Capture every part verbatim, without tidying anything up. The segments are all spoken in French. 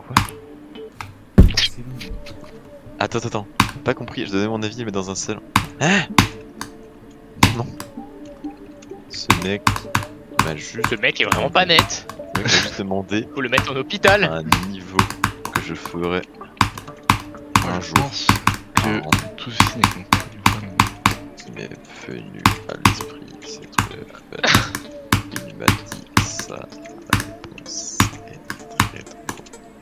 Quoi? Attends, attends, attends. Pas compris, je donnais mon avis, mais dans un seul. Hein? Non. Ce mec m'a juste. Ce mec est vraiment pas net. Ce mec m'a juste demandé Faut le mettre en hôpital. un niveau que je ferais un Je jour. pense que tout ceci n'est compris. Qui m'est venu à l'esprit, c'est trop fait. Il m'a dit ça. La réponse est très drôle.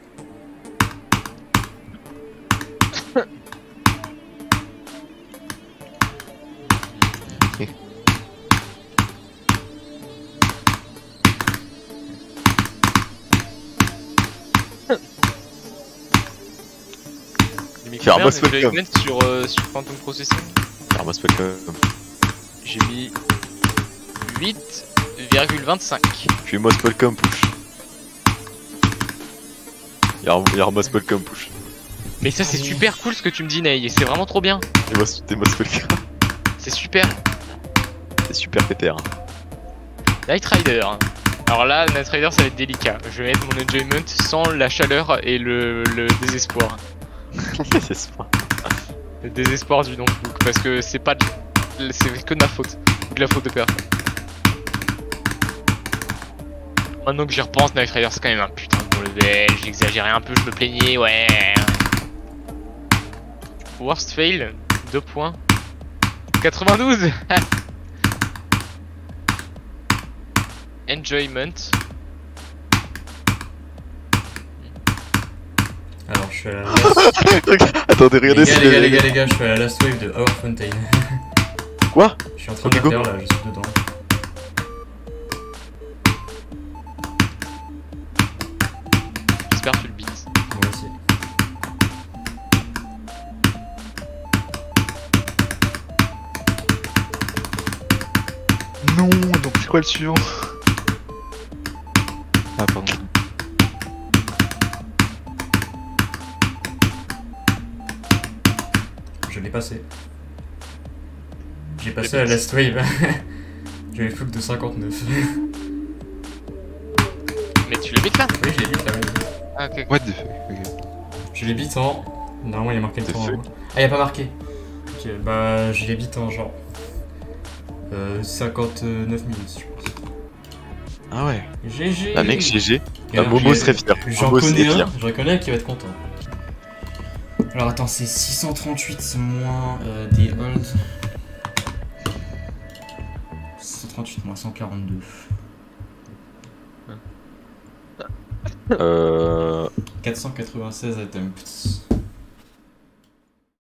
J'ai mis Karma combien de Welcome. Judgment sur, euh, sur Phantom Processing? Karma Welcome. J'ai mis huit virgule vingt-cinq. Puis moi Welcome push. Y'a moi Welcome push. Mais ça c'est super cool ce que tu me dis Ney, c'est vraiment trop bien. T'es moi Welcome. C'est super. C'est super pétère. Night Rider. Alors là, Night Rider ça va être délicat. Je vais mettre mon enjoyment sans la chaleur et le, le désespoir. C'est ça. Le désespoir du notebook. Parce que c'est pas de... c'est que de ma faute. Ou de la faute de personne. Maintenant que j'y repense, Night Rider c'est quand même un putain de bon level. J'exagérais un peu, je me plaignais, ouais. Worst fail, deux points. quatre-vingt-douze. Enjoyment. Alors je suis à la last... Attendez, regardez les gars, si les gars, les gars, les gars, je suis à la last wave de Our Fountain. Quoi? Je suis en train Ok, de go. la faire là, je suis dedans. J'espère que tu le beats. Moi aussi. Non, donc c'est quoi le suivant? Ah pardon. Je l'ai passé. J'ai passé à la last wave. J'avais full de cinquante-neuf. Mais tu le beats là? Oui, je l'ai beat là, oui. Ah ok. What the fuck? Ok. Je l'ai beat en... Normalement il y a marqué le The temps. fuck? hein. Ah, il y a pas marqué. Ok, bah je l'ai beat en genre... Euh, cinquante-neuf minutes, je pense. Ah ouais. G G. Bah mec, G G. Et Bah, alors, Momo j'ai- serait fier. J'en Momo connais serait un, fier. j'en connais un qui va être content. Alors attends, c'est six cent trente-huit moins euh, des hold. six cent trente-huit moins cent quarante-deux. Euh... quatre cent quatre-vingt-seize attempts.